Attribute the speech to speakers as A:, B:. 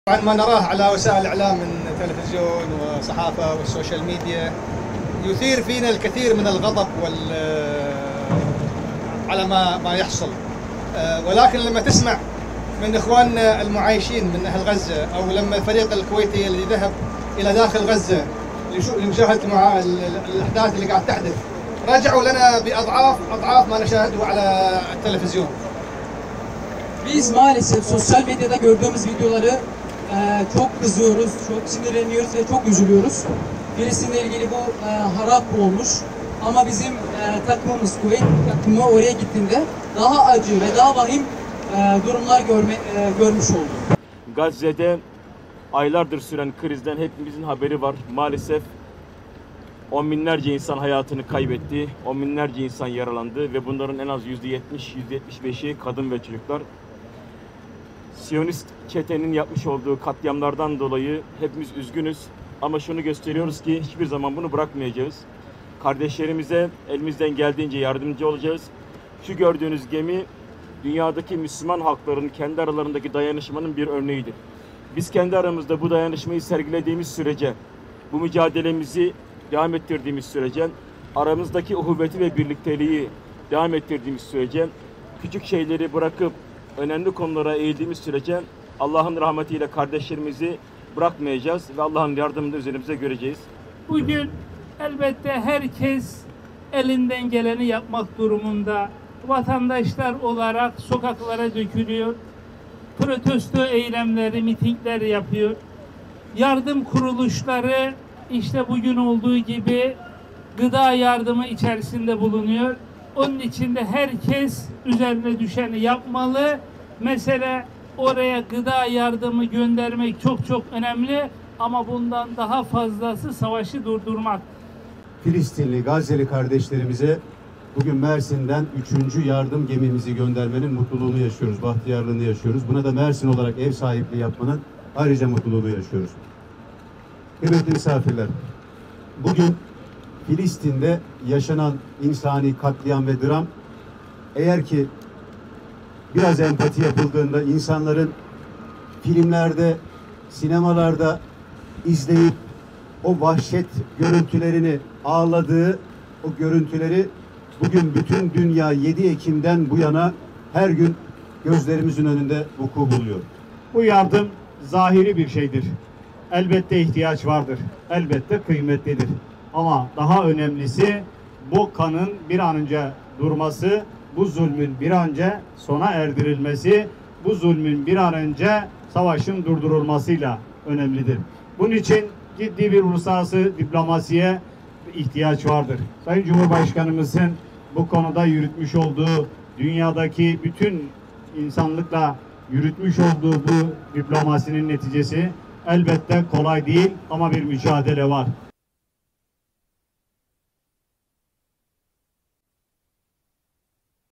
A: طبعا ما نراه على وسائل الإعلام من تلفزيون وصحافة والسوشيال ميديا يثير فينا الكثير من الغضب على ما يحصل، ولكن لما تسمع من إخواننا المعايشين من أهل غزة، أو لما الفريق الكويتي اللي ذهب إلى داخل غزة لمشاهدة الأحداث اللي قاعد تحدث، رجعوا لنا بأضعاف ما نشاهده على التلفزيون.
B: Biz maalesef sosyal medyada gördüğümüz videoları çok kızıyoruz, çok sinirleniyoruz ve çok üzülüyoruz. Filistin'le ilgili bu harap olmuş. Ama bizim takımımız, Kuveyt takımı oraya gittiğinde daha acı ve daha vahim durumlar görmüş oldu.
C: Gazze'de aylardır süren krizden hepimizin haberi var. Maalesef on binlerce insan hayatını kaybetti, on binlerce insan yaralandı ve bunların en az %70-%75'i kadın ve çocuklar. Siyonist çetenin yapmış olduğu katliamlardan dolayı hepimiz üzgünüz ama şunu gösteriyoruz ki hiçbir zaman bunu bırakmayacağız. Kardeşlerimize elimizden geldiğince yardımcı olacağız. Şu gördüğünüz gemi dünyadaki Müslüman halkların kendi aralarındaki dayanışmanın bir örneğidir. Biz kendi aramızda bu dayanışmayı sergilediğimiz sürece, bu mücadelemizi devam ettirdiğimiz sürece, aramızdaki uhuvveti ve birlikteliği devam ettirdiğimiz sürece, küçük şeyleri bırakıp önemli konulara eğildiğimiz sürece Allah'ın rahmetiyle kardeşlerimizi bırakmayacağız ve Allah'ın yardımını üzerimize göreceğiz.
D: Bugün elbette herkes elinden geleni yapmak durumunda. Vatandaşlar olarak sokaklara dökülüyor, protesto eylemleri, mitingler yapıyor. Yardım kuruluşları işte bugün olduğu gibi gıda yardımı içerisinde bulunuyor. Onun için de herkes üzerine düşeni yapmalı. Mesela oraya gıda yardımı göndermek çok önemli ama bundan daha fazlası savaşı durdurmak.
E: Filistinli, Gazze'li kardeşlerimize bugün Mersin'den 3. yardım gemimizi göndermenin mutluluğunu yaşıyoruz, bahtiyarlığını yaşıyoruz. Buna da Mersin olarak ev sahipliği yapmanın ayrıca mutluluğunu yaşıyoruz. Kıymetli misafirler, bugün Filistin'de yaşanan insani katliam ve dram, eğer ki biraz empati yapıldığında insanların filmlerde, sinemalarda izleyip o vahşet görüntülerini ağladığı o görüntüleri bugün bütün dünya 7 Ekim'den bu yana her gün gözlerimizin önünde vuku buluyor.
F: Bu yardım zahiri bir şeydir. Elbette ihtiyaç vardır. Elbette kıymetlidir. Ama daha önemlisi bu kanın bir an önce durması, bu zulmün bir an önce sona erdirilmesi, bu zulmün bir an önce savaşın durdurulmasıyla önemlidir. Bunun için ciddi bir uluslararası diplomasiye ihtiyaç vardır. Sayın Cumhurbaşkanımızın bu konuda yürütmüş olduğu, dünyadaki bütün insanlıkla yürütmüş olduğu bu diplomasinin neticesi elbette kolay değil ama bir mücadele var.